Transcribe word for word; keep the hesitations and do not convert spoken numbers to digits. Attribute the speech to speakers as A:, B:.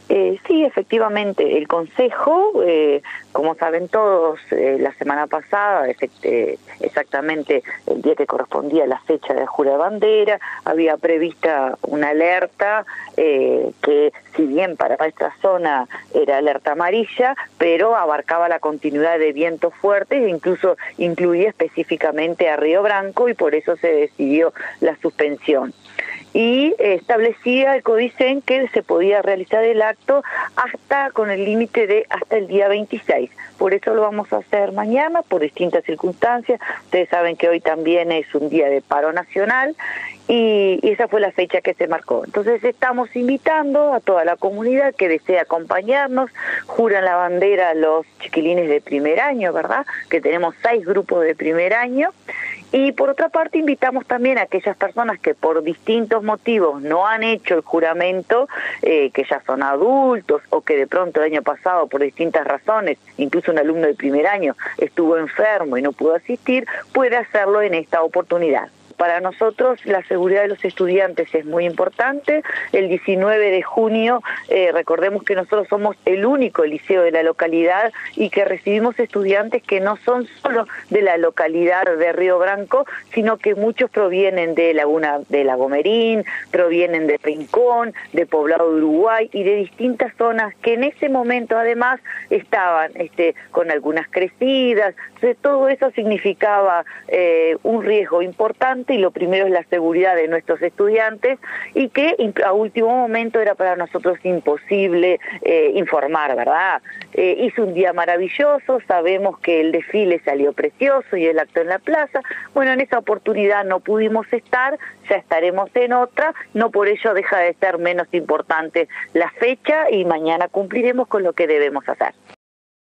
A: Eh, sí, efectivamente, el Consejo, eh, como saben todos, eh, la semana pasada, efect- exactamente el día que correspondía a la fecha de jura de bandera, había prevista una alerta eh, que, si bien para nuestra zona era alerta amarilla, pero abarcaba la continuidad de vientos fuertes e incluso incluía específicamente a Río Branco, y por eso se decidió la suspensión. Y establecía el Codicen que se podía realizar el acto hasta con el límite de hasta el día veintiséis. Por eso lo vamos a hacer mañana, por distintas circunstancias. Ustedes saben que hoy también es un día de paro nacional y, y esa fue la fecha que se marcó. Entonces estamos invitando a toda la comunidad que desea acompañarnos. Juran la bandera los chiquilines de primer año, ¿verdad? Que tenemos seis grupos de primer año. Y por otra parte invitamos también a aquellas personas que por distintos motivos no han hecho el juramento, eh, que ya son adultos o que de pronto el año pasado por distintas razones, incluso un alumno de primer año estuvo enfermo y no pudo asistir, puede hacerlo en esta oportunidad. Para nosotros la seguridad de los estudiantes es muy importante. El diecinueve de junio, eh, recordemos que nosotros somos el único liceo de la localidad y que recibimos estudiantes que no son solo de la localidad de Río Branco, sino que muchos provienen de Laguna de Lagomerín, provienen de Rincón, de Poblado de Uruguay y de distintas zonas que en ese momento además estaban este, con algunas crecidas. Entonces todo eso significaba eh, un riesgo importante, y lo primero es la seguridad de nuestros estudiantes, y que a último momento era para nosotros imposible eh, informar, ¿verdad? Eh, hizo un día maravilloso, sabemos que el desfile salió precioso y el acto en la plaza. Bueno, en esa oportunidad no pudimos estar, ya estaremos en otra, no por ello deja de ser menos importante la fecha y mañana cumpliremos con lo que debemos hacer.